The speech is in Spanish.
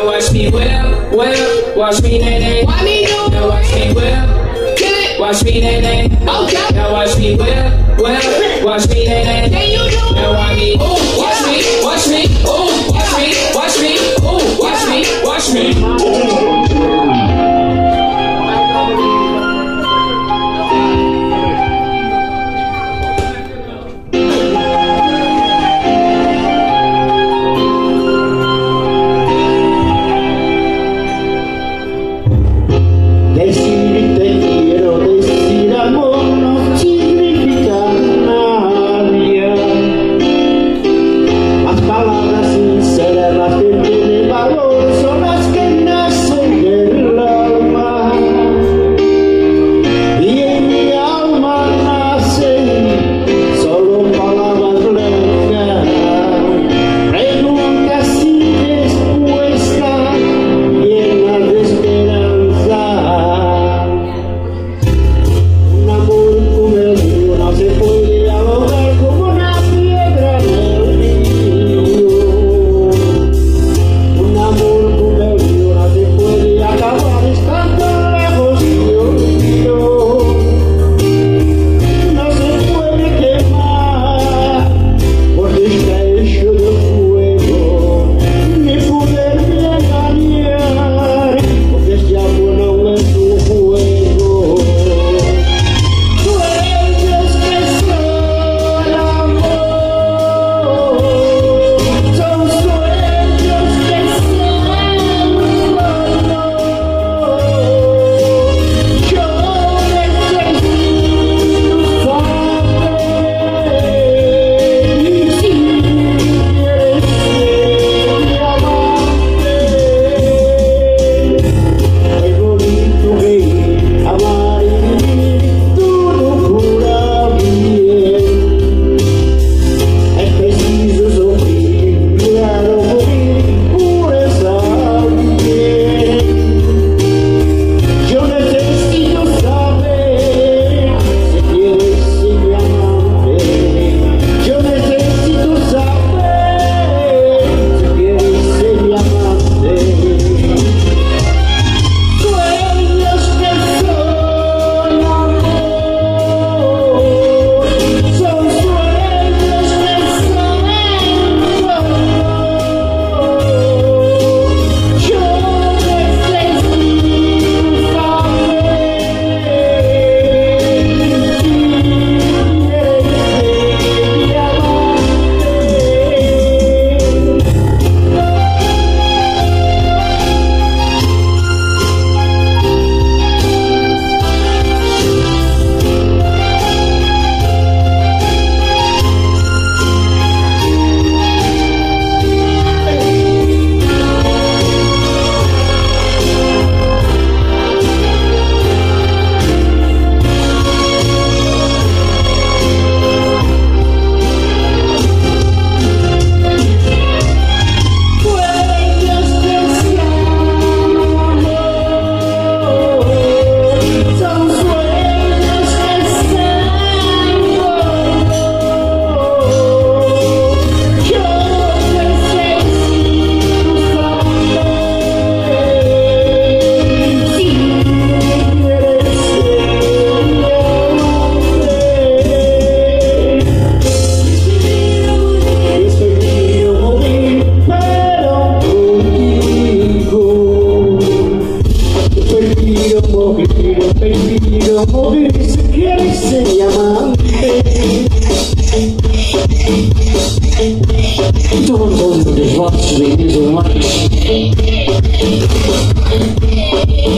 watch me whip, whip, watch me nay nay. Why me do? Now watch me whip, Kill it. watch me nay nay. Okay. Now watch me whip, whip, watch me nay nay. Can you do? Now watch me, ooh, watch me, watch me, ooh, watch me, watch me, ooh, watch me, watch me. Decir te quiero, decir amor no significa nada. Las palabras sinceras, las que tienen valor, son las que nacen del alma. Y en mi alma nacen solo palabras blancas, preguntas sin respuesta, llenas de esperanza. Un amor como el mío no se puede ahogar como una piedra en el río. Un amor como el mío no se puede acabar estando lejos y olvido. No se puede quemar porque está hecho de fuego, ni poderme engañar porque este amor no es un juego. Sueños que son amor, son sueños que son dolor. Yo necesito saber si quieres ser mi amante. Es bonito reír, amar y vivir todo cura bien. Es preciso sufrir, llorar o morir por estar bien. Yo necesito saber si quieres ser mi amante. Yo necesito saber si quieres ser mi amante. Sueños que son amor, son sueños que son dolor. Yo necesito saber si quieres ser mi amante. Sueños que son amor, son sueños que son dolor. Yo necesito saber si quieres ser mi amante. Es permitido morir, pero contigo. Es permitido morir si quieres ser mi amante. Todo el mundo de Vox, ladies and gentlemen.